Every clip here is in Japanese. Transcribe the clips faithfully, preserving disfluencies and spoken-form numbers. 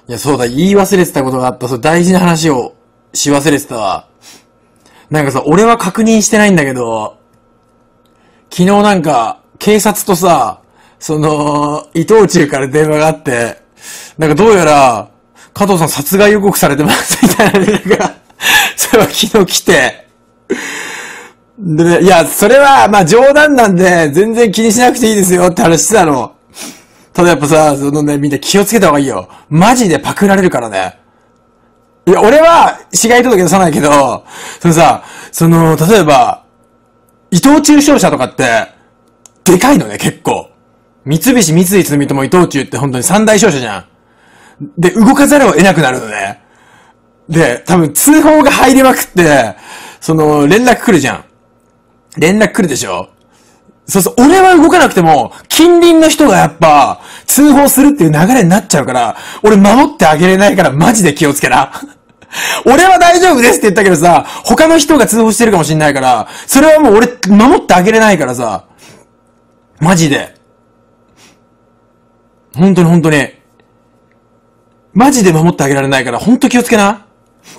いや、そうだ、言い忘れてたことがあった。そう、大事な話をし忘れてたわ。なんかさ、俺は確認してないんだけど、昨日なんか、警察とさ、その、伊藤忠から電話があって、なんかどうやら、加藤さん殺害予告されてますみたいな連絡が、それは昨日来て、でね、いや、それは、まあ冗談なんで、全然気にしなくていいですよって話してたの。ただやっぱさ、そのね、みんな気をつけた方がいいよ。マジでパクられるからね。いや、俺は、市外届出さないけど、そのさ、その、例えば、伊藤忠商社とかって、でかいのね、結構。三菱、三井住友、伊藤忠って本当に三大商社じゃん。で、動かざるを得なくなるのね。で、多分通報が入りまくって、その、連絡来るじゃん。連絡来るでしょ？そうそう、俺は動かなくても、近隣の人がやっぱ、通報するっていう流れになっちゃうから、俺守ってあげれないからマジで気をつけな。俺は大丈夫ですって言ったけどさ、他の人が通報してるかもしんないから、それはもう俺守ってあげれないからさ、マジで。本当に本当に。マジで守ってあげられないから、本当気をつけな。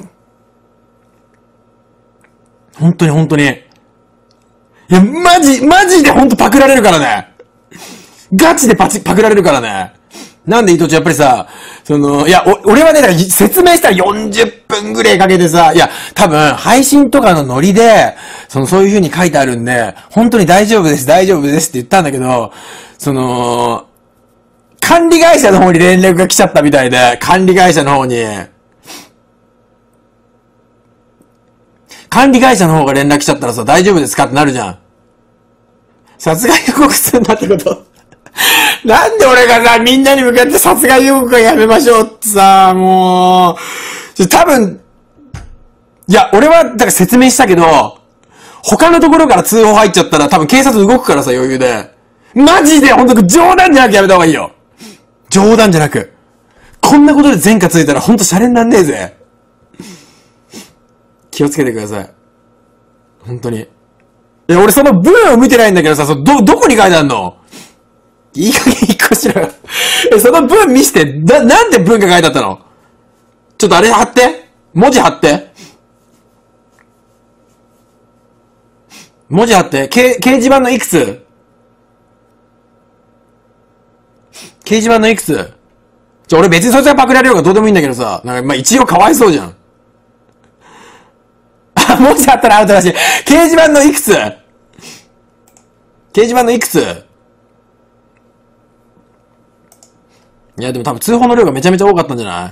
本当に本当に。いや、マジ、マジでほんとパクられるからね。ガチでパチ、パクられるからね。なんで伊藤ちゃんやっぱりさ、その、いや、お、俺はね、説明したらよんじゅっぷんぐらいかけてさ、いや、多分、配信とかのノリで、その、そういう風に書いてあるんで、本当に大丈夫です、大丈夫ですって言ったんだけど、その、管理会社の方に連絡が来ちゃったみたいで、管理会社の方に、管理会社の方が連絡来ちゃったらさ、大丈夫ですかってなるじゃん。殺害予告するんだってことなんで俺がさ、みんなに向かって殺害予告はやめましょうってさ、もう、多分、いや、俺は、だから説明したけど、他のところから通報入っちゃったら多分警察動くからさ、余裕で。マジで、ほんと冗談じゃなくやめた方がいいよ。冗談じゃなく。こんなことで前科ついたらほんとシャレになんねえぜ。気をつけてください。本当に。いや、俺その文を見てないんだけどさ、そど、どこに書いてあんの？いい加減一個しろよ。え、その文見して、な、なんで文が書いてあったの？ちょっとあれ貼って。文字貼って。文字貼って。け、掲示板のいくつ？掲示板のいくつ？ちょ、俺別にそいつがパクられようがどうでもいいんだけどさ、なんか、まあ、一応かわいそうじゃん。あ、文字あったらアウトだし。掲示板のいくつ？掲示板のいくつ？いや、でも多分通報の量がめちゃめちゃ多かったんじゃない？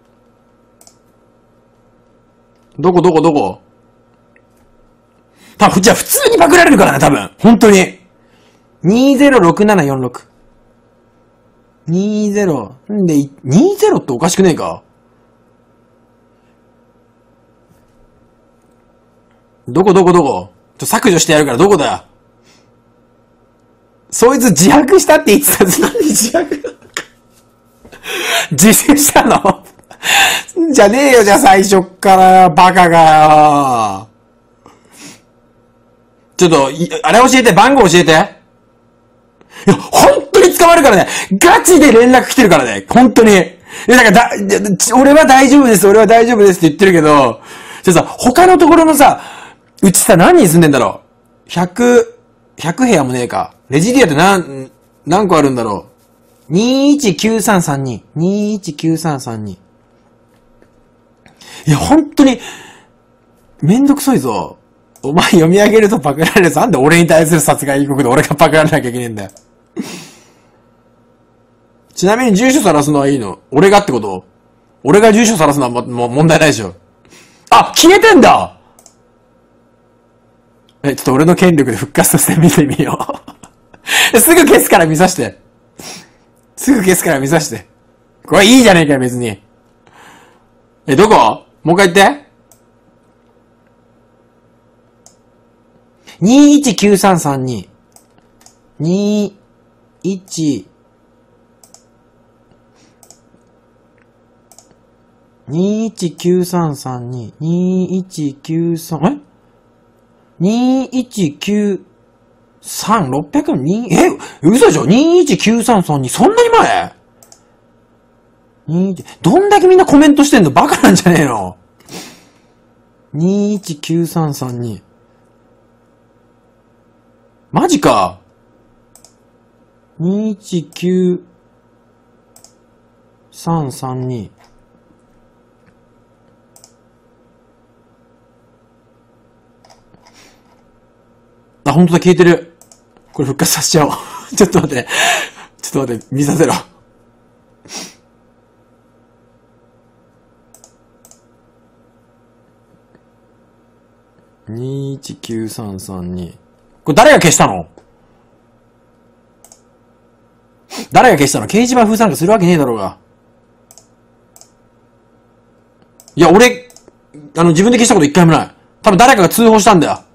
どこどこどこ？多分、じゃあ普通にパクられるからね、多分。本当に。にーぜろろくななよんろく。にーぜろ。んで、にーぜろっておかしくねえか？どこどこどこ？ちょ、削除してやるからどこだよ。そいつ自白したって言ってたやつ、何自白自首したのじゃねえよ、じゃあ最初っからよ、バカがよ。ちょっと、あれ教えて、番号教えて。いや、本当に捕まるからね。ガチで連絡来てるからね。本当に。いや、だからだ、俺は大丈夫です、俺は大丈夫ですって言ってるけど、ちょっとさ、他のところのさ、うちさ、何人住んでんだろう？ ひゃく、ひゃく部屋もねえか。レジディアって何、何個あるんだろう？ にいちきゅうさんさんに。にいちきゅうさんさんに。いや、本当に、めんどくさいぞ。お前読み上げるとパクられるぞ。なんで俺に対する殺害予告で俺がパクられなきゃいけねえんだよ。ちなみに住所晒すのはいいの？俺がってこと？俺が住所晒すのはもう問題ないでしょ。あ、消えてんだ！え、ちょっと俺の権力で復活させて見てみよう。すぐ消すから見さして。すぐ消すから見さして。これいいじゃねえかよ、別に。え、どこ？もう一回言って。にいちきゅうさんさんに。にいち、にいちきゅうさんさんに、にいちきゅうさん、え ?にいちきゅうさん、ろっぴゃくに、え嘘でしょ ?にいちきゅうさんさんに、そんなに前どんだけみんなコメントしてんの？バカなんじゃねえの？にいちきゅうさんさんに。マジか。にいちきゅうさんさんに。あ、ほんとだ、消えてる。これ復活させちゃおう。ちょっと待って。ちょっと待って、見させろ。にいちきゅうさんさんに。これ誰が消したの？誰が消したの？掲示板封鎖なんかするわけねえだろうが。いや、俺、あの、自分で消したこと一回もない。多分誰かが通報したんだよ。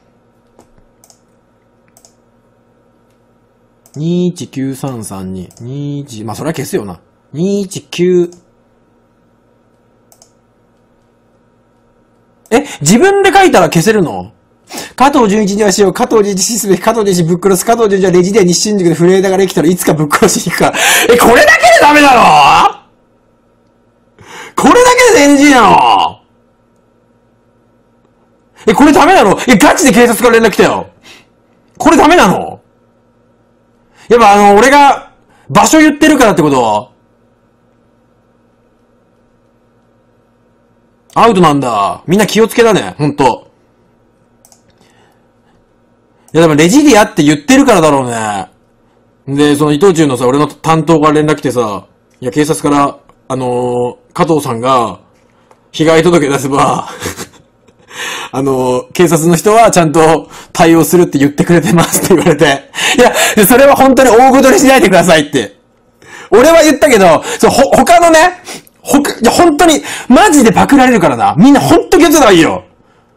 にいちきゅうさんさんに。にいち、まあ、それは消すよな。にいちきゅう。え、自分で書いたら消せるの？加藤純一にはしよう、加藤純一死すべき、加藤純一ぶっ殺す、加藤純一はレジで日新宿で震えながら生きたらいつかぶっ殺しに行くから。え、これだけでダメなの？これだけで エヌジー なの？え、これダメなの？え、ガチで警察から連絡来たよ。これダメなの？やっぱあの、俺が場所言ってるからってこと？アウトなんだ。みんな気をつけだね、ほんと。いやでもレジディアって言ってるからだろうね。で、その伊藤忠のさ、俺の担当から連絡来てさ、いや警察から、あのー、加藤さんが、被害届出せば、あのー、警察の人はちゃんと対応するって言ってくれてますって言われて。いや、それは本当に大ごとにしないでくださいって。俺は言ったけど、そう、ほ、他のね、ほか、いや、本当に、マジでパクられるからな。みんな本当気をつけた方がいいよ。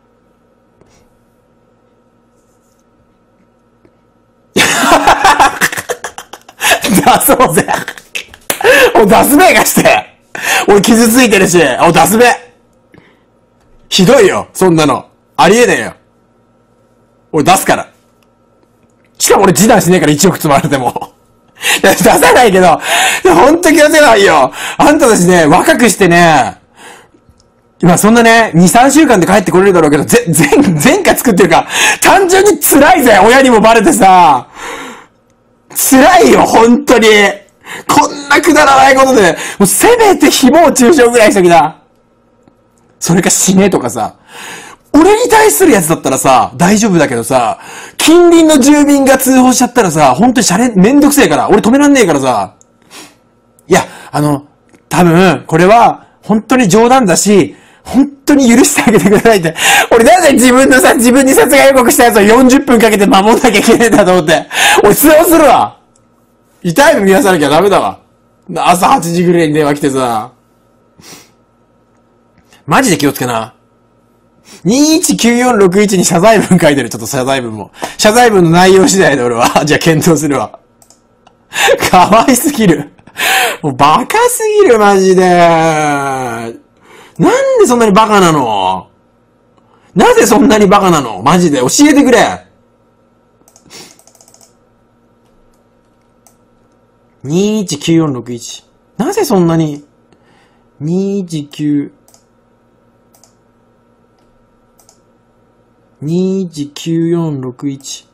出そうぜ。お、出すべがして。俺傷ついてるし、お、出すべ。ひどいよ、そんなの。ありえねえよ。俺出すから。しかも俺示談しねえからいちおく積まれても。出さないけど、ほんと気をつけないよ。あんたたちね、若くしてね、今そんなね、に、さんしゅうかんで帰ってこれるだろうけど、ぜ、前、前科作ってるか、単純に辛いぜ、親にもバレてさ。辛いよ、ほんとに。こんなくだらないことで、もうせめて誹謗中傷ぐらいしときな。それか死ねとかさ。俺に対するやつだったらさ、大丈夫だけどさ、近隣の住民が通報しちゃったらさ、ほんとにシャレ、めんどくせえから、俺止めらんねえからさ。いや、あの、多分、これは、本当に冗談だし、本当に許してあげてくださいって。俺なんで自分のさ、自分に殺害予告したやつをよんじゅっぷんかけて守んなきゃいけねえんだと思って。俺通報するわ。痛いの見なさなきゃダメだわ。朝はちじぐらいに電話来てさ。マジで気をつけな。にいちきゅうよんろくいちに謝罪文書いてる。ちょっと謝罪文も。謝罪文の内容次第で俺は。じゃあ検討するわ。かわいすぎる。もうバカすぎる、マジで。なんでそんなにバカなの？なぜそんなにバカなの？マジで教えてくれ。にいちきゅうよんろくいち。なぜそんなに？ にいちきゅうにいちきゅうよんろくいち。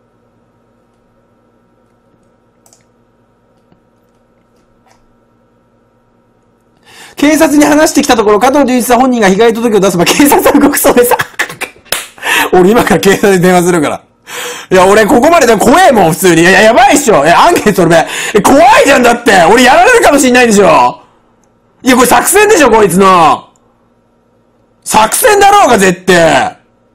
警察に話してきたところ、加藤純一さん本人が被害届を出せば警察は動くそうです。俺今から警察に電話するから。いや、俺ここまででも怖えもん、普通に。いや、やばいっしょ。え、アンケート俺、え、怖いじゃんだって。俺やられるかもしんないでしょ。いや、これ作戦でしょ、こいつの。作戦だろうが、絶対。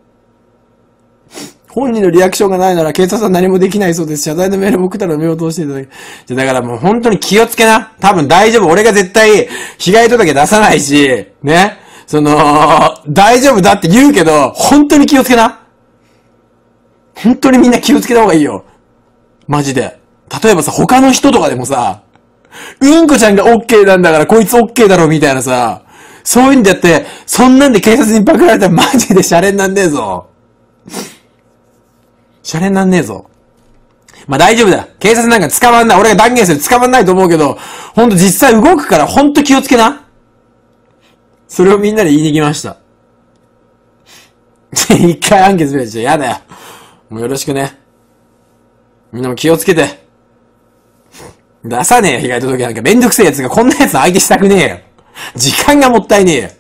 本人のリアクションがないなら警察は何もできないそうです。謝罪のメールも送ったら目を通していただき。じゃ、だからもう本当に気をつけな。多分大丈夫。俺が絶対被害届出さないし、ね。その、大丈夫だって言うけど、本当に気をつけな。本当にみんな気をつけた方がいいよ。マジで。例えばさ、他の人とかでもさ、うんこちゃんが OK なんだからこいつ OK だろみたいなさ、そういうんでやって、そんなんで警察にパクられたらマジでシャレになんねえぞ。シャレになんねえぞ。 まあ大丈夫だよ。警察なんか捕まんない。俺が断言する捕まんないと思うけど、ほんと実際動くからほんと気をつけな。それをみんなで言いに来ました。一回アンケートするでしょ。やだよ。もうよろしくね。みんなも気をつけて。出さねえよ、被害届なんか。めんどくせえやつがこんなやつ相手したくねえよ。時間がもったいねえよ。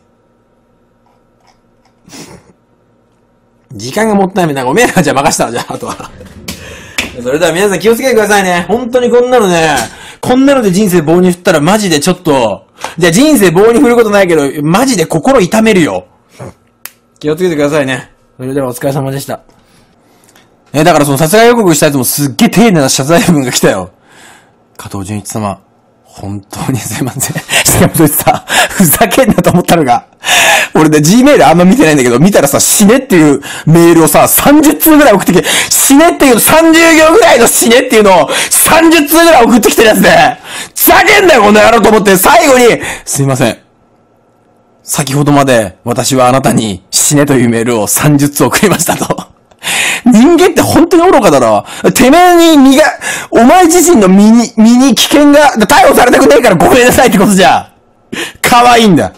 時間がもったいねえ。なんかおめえらじゃあ任したわ、じゃあ、あとは。それでは皆さん気をつけてくださいね。本当にこんなのね、こんなので人生棒に振ったらマジでちょっと、じゃあ人生棒に振ることないけど、マジで心痛めるよ。気をつけてくださいね。それではお疲れ様でした。え、だからその殺害予告したやつもすっげえ丁寧な謝罪文が来たよ。加藤純一様、本当にすいません。しかもそれさ、ふざけんなと思ったのが、俺ね、G メールあんま見てないんだけど、見たらさ、死ねっていうメールをさ、さんじゅっつうぐらい送ってきて、死ねっていうさんじゅうぎょうぐらいの死ねっていうのをさんじゅっつうぐらい送ってきてるやつで、ふざけんなよこの野郎と思って最後に、すいません。先ほどまで私はあなたに死ねというメールをさんじゅっつ送りましたと。人間って本当に愚かだな。てめえに身が、お前自身の身に、身に危険が、逮捕されたくねえからごめんなさいってことじゃ。可愛いんだ。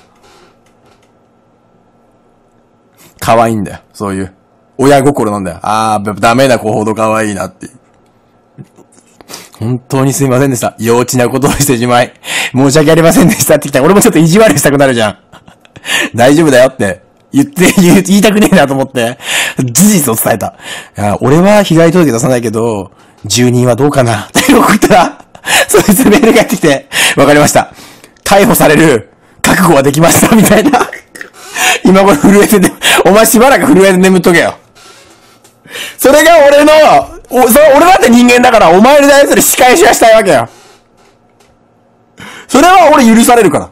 可愛いんだよ。そういう。親心なんだよ。あー、ダメだ、こうほど可愛いなっていう。本当にすいませんでした。幼稚なことをしてしまい。申し訳ありませんでしたってきたら、俺もちょっと意地悪したくなるじゃん。大丈夫だよって。言って、言いたくねえなと思って、事実を伝えた。いや、俺は被害届出さないけど、住人はどうかなって送ったら、そいつメールがやってきて、わかりました。逮捕される覚悟はできましたみたいな。今頃震えてて、お前しばらく震えて眠っとけよ。それが俺の、お、それ俺だって人間だから、お前に対する仕返しはしたいわけよ。それは俺許されるから。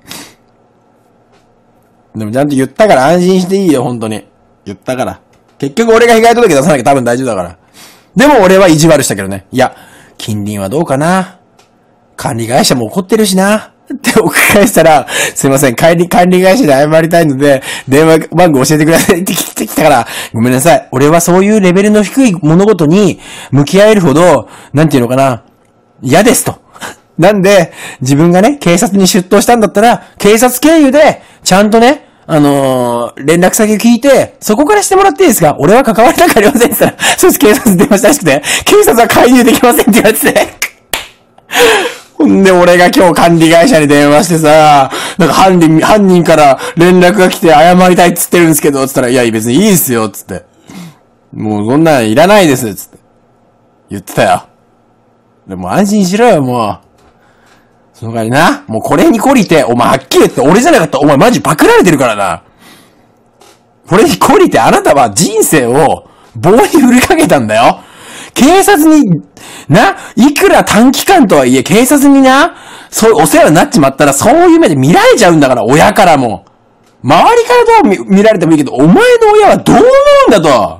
でもちゃんと言ったから安心していいよ、本当に。言ったから。結局俺が被害届出さなきゃ多分大丈夫だから。でも俺は意地悪したけどね。いや、近隣はどうかな。管理会社も怒ってるしな。ってお伺いしたら、すいません、管理、管理会社で謝りたいので、電話番号教えてくださいって来てきたから、ごめんなさい。俺はそういうレベルの低い物事に向き合えるほど、なんていうのかな。嫌ですと。なんで、自分がね、警察に出頭したんだったら、警察経由で、ちゃんとね、あのー、連絡先を聞いて、そこからしてもらっていいですか？俺は関わりなんかありませんって言ったら、そいつ警察に電話したらしくて、警察は介入できませんって言われてて。ほんで、俺が今日管理会社に電話してさ、なんか犯人、犯人から連絡が来て謝りたいっつってるんですけど、つったら、いや、別にいいですよ、つって。もう、そんなんいらないです、つって。言ってたよ。でも安心しろよ、もう。その代わりな、もうこれに懲りて、お前はっきり言って俺じゃなかったらお前マジパクられてるからな。これに懲りてあなたは人生を棒に振りかけたんだよ。警察に、な、いくら短期間とはいえ警察にな、そういうお世話になっちまったらそういう目で見られちゃうんだから、親からも。周りからどう見、見られてもいいけど、お前の親はどう思うんだと。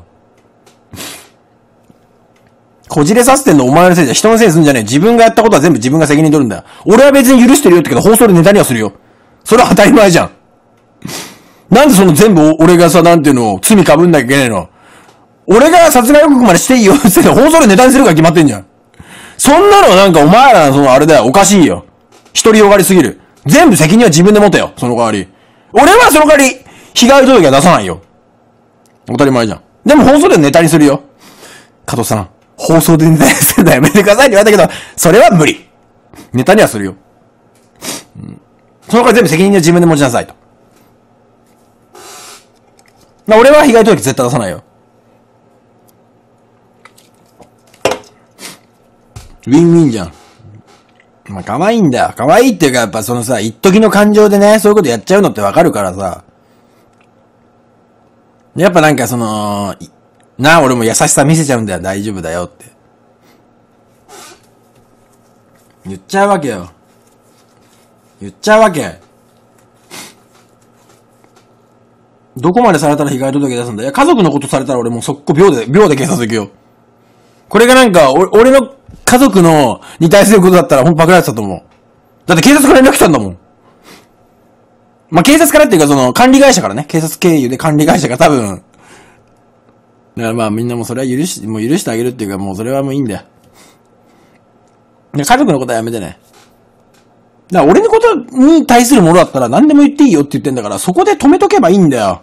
こじれさせてんのお前のせいじゃ人のせいにすんじゃねえ。自分がやったことは全部自分が責任取るんだよ。俺は別に許してるよってけど放送でネタにはするよ。それは当たり前じゃん。なんでその全部俺がさ、なんていうの、罪被んなきゃいけないの。俺が殺害予告までしていいよって言って放送でネタにするから決まってんじゃん。そんなのはなんかお前らのそのあれだよ、おかしいよ。独りよがりすぎる。全部責任は自分で持てよ、その代わり。俺はその代わり、被害届は出さないよ。当たり前じゃん。でも放送でネタにするよ。加藤さん。放送でネタにするのやめてくださいって言われたけど、それは無理。ネタにはするよ。うん、そのから全部責任は自分で持ちなさいと。まあ、俺は被害届絶対出さないよ。ウィンウィンじゃん。まあ、可愛いんだよ。可愛いっていうか、やっぱそのさ、一時の感情でね、そういうことやっちゃうのってわかるからさ。やっぱなんかその、なあ、俺も優しさ見せちゃうんだよ。大丈夫だよって。言っちゃうわけよ。言っちゃうわけ。どこまでされたら被害届出すんだ？いや、家族のことされたら俺もう速攻秒で、秒で警察行くよ。これがなんか、俺の家族の、に対することだったらほんとパクられてたと思う。だって警察から連絡来たんだもん。まあ、警察からっていうかその、管理会社からね。警察経由で管理会社が多分、だからまあみんなもそれは許し、もう許してあげるっていうかもうそれはもういいんだよ。 家族のことはやめてね。だから俺のことに対するものだったら何でも言っていいよって言ってんだから、そこで止めとけばいいんだよ。